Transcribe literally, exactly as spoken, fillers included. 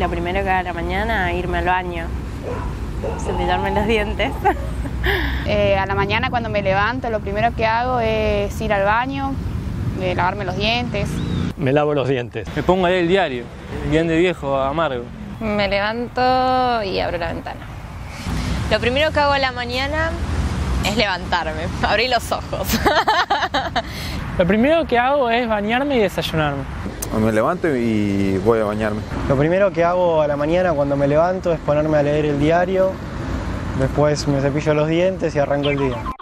Lo primero que hago a la mañana es irme al baño, cepillarme los dientes. Eh, a la mañana cuando me levanto lo primero que hago es ir al baño, eh, lavarme los dientes. Me lavo los dientes. Me pongo a leer el diario, el bien de viejo amargo. Me levanto y abro la ventana. Lo primero que hago a la mañana es levantarme, abrir los ojos. Lo primero que hago es bañarme y desayunarme. Me levanto y voy a bañarme. Lo primero que hago a la mañana cuando me levanto es ponerme a leer el diario, después me cepillo los dientes y arranco el día.